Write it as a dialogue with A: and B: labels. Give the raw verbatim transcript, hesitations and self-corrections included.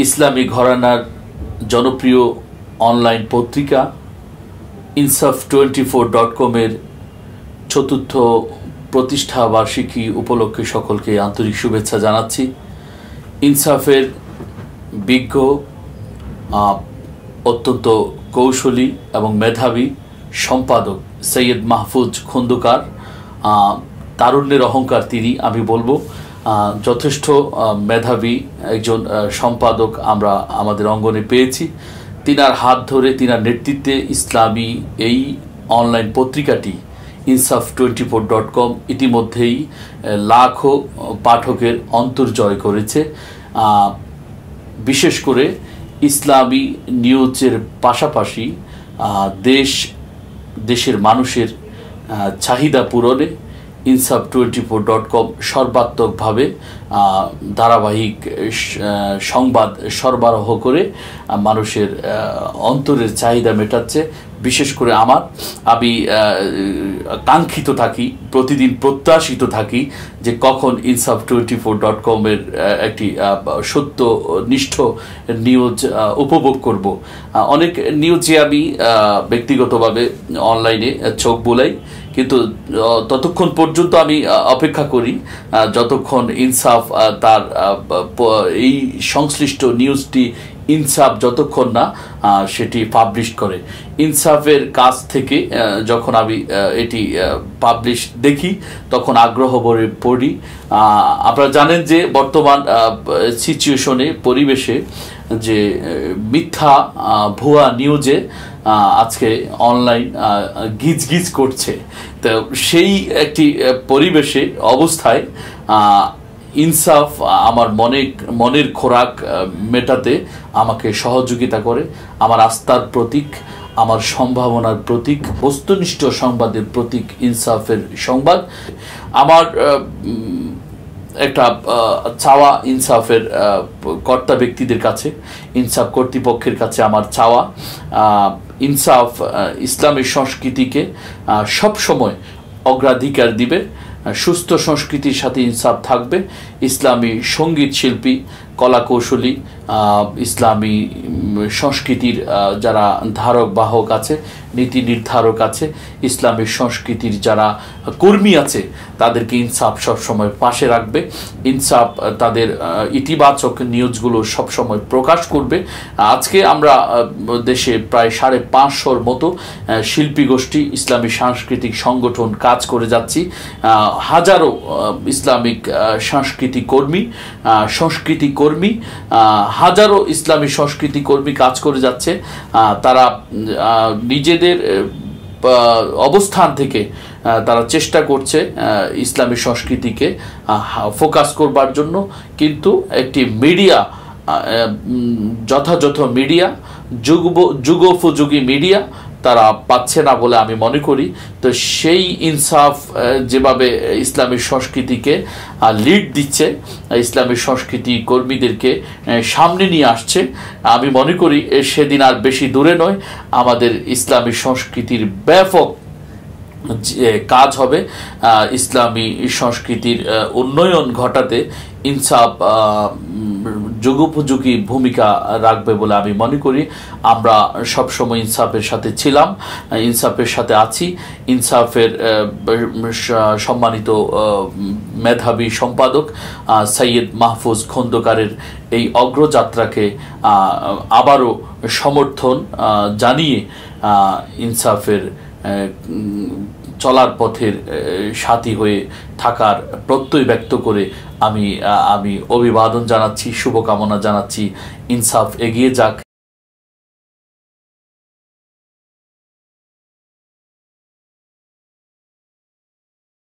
A: ইসলামী ঘরানার জনপ্রিয় অনলাইন পত্রিকা ইনসাফ টোয়েন্টি ফোর ডট কমের চতুর্থ প্রতিষ্ঠা বার্ষিকী উপলক্ষে সকলকে আন্তরিক শুভেচ্ছা জানাচ্ছি। ইনসাফের বিজ্ঞ, অত্যন্ত কৌশলী এবং মেধাবী সম্পাদক সৈয়দ মাহফুজ খন্দকার, তারুণ্যের অহংকার তিনি, আমি বলবো যথেষ্ট মেধাবী একজন সম্পাদক আমরা আমাদের অঙ্গনে পেয়েছি। তিনার হাত ধরে, তিনার নেতৃত্বে ইসলামী এই অনলাইন পত্রিকাটি ইনসাফ টোয়েন্টি ফোর ডট কম ইতিমধ্যেই লাখো পাঠকের অন্তর জয় করেছে। বিশেষ করে ইসলামী নিউজের পাশাপাশি দেশ দেশের মানুষের চাহিদা পূরণে Insaf twenty four dot com সর্বাত্মকভাবে ধারাবাহিক সংবাদ সরবরাহ করে মানুষের অন্তরের চাহিদা মেটাচ্ছে। বিশেষ করে আমার আমি কাঙ্ক্ষিত থাকি, প্রতিদিন প্রত্যাশিত থাকি যে কখন ইনসাফ টোয়েন্টি ফোর ডট কমের একটি সত্যনিষ্ঠ নিউজ উপভোগ করব। অনেক নিউজে আমি ব্যক্তিগতভাবে অনলাইনে চোখ বুলাই, কিন্তু ততক্ষণ পর্যন্ত আমি অপেক্ষা করি যতক্ষণ ইনসাফ তার এই সংশ্লিষ্ট নিউজটি ইনসাফ যতক্ষণ না সেটি পাবলিশ করে। ইনসাফের কাছ থেকে যখন আমি এটি পাবলিশ দেখি তখন আগ্রহ ভরে পড়ি। আপনারা জানেন যে বর্তমান সিচুয়েশনে, পরিবেশে যে মিথ্যা ভুয়া নিউজে আজকে অনলাইন গিজ গিজ করছে, তো সেই একটি পরিবেশে অবস্থায় ইনসাফ আমার মনে মনের খোরাক মেটাতে আমাকে সহযোগিতা করে। আমার আস্থার প্রতীক, আমার সম্ভাবনার প্রতীক, বস্তুনিষ্ঠ সংবাদের প্রতীক ইনসাফের সংবাদ। আমার একটা চাওয়া ইনসাফের কর্তা ব্যক্তিদের কাছে, ইনসাফ কর্তৃপক্ষের কাছে আমার চাওয়া, ইনসাফ ইসলামী সংস্কৃতিকে সব সময় অগ্রাধিকার দিবে, সুস্থ সংস্কৃতির সাথে ইনসাফ থাকবে। ইসলামী সঙ্গীত শিল্পী, কলা কৌশলী, ইসলামী সংস্কৃতির যারা ধারক বাহক আছে, নীতি নির্ধারক আছে, ইসলামী সংস্কৃতির যারা কর্মী আছে, তাদেরকে ইনসাফ সবসময় পাশে রাখবে। ইনসাফ তাদের ইতিবাচক নিউজগুলো সবসময় প্রকাশ করবে। আজকে আমরা দেশে প্রায় সাড়ে পাঁচশোর মতো শিল্পী গোষ্ঠী, ইসলামী সাংস্কৃতিক সংগঠন কাজ করে যাচ্ছি। হাজারো ইসলামিক সাংস্কৃতিক কর্মী, সংস্কৃতি কর্মী, হাজারো ইসলামী সংস্কৃতি কর্মী কাজ করে যাচ্ছে। তারা নিজেদের অবস্থান থেকে তারা চেষ্টা করছে ইসলামী সংস্কৃতিকে ফোকাস করবার জন্য, কিন্তু একটি মিডিয়া, যথাযথ মিডিয়া, যুগ যুগোপযোগী মিডিয়া তারা পাচ্ছে না বলে আমি মনে করি। তো সেই ইনসাফ যেভাবে ইসলামী সংস্কৃতিকে লিড দিচ্ছে, ইসলামী সংস্কৃতি কর্মীদেরকে সামনে নিয়ে আসছে, আমি মনে করি সেদিন আর বেশি দূরে নয়। আমাদের ইসলামী সংস্কৃতির ব্যাপক যে কাজ হবে, ইসলামী সংস্কৃতির উন্নয়ন ঘটাতে ইনসাফ যুগোপযোগী ভূমিকা রাখবে বলে আমি মনে করি। আমরা সবসময় ইনসাফের সাথে ছিলাম, ইনসাফের সাথে আছি। ইনসাফের সম্মানিত মেধাবী সম্পাদক সৈয়দ মাহফুজ খন্দকারের এই অগ্রযাত্রাকে আবারও সমর্থন জানিয়ে ইনসাফের চলার পথের সাথী হয়ে থাকার প্রত্যয় ব্যক্ত করে আমি আমি অভিবাদন জানাচ্ছি, শুভকামনা জানাচ্ছি। ইনসাফ এগিয়ে যাক।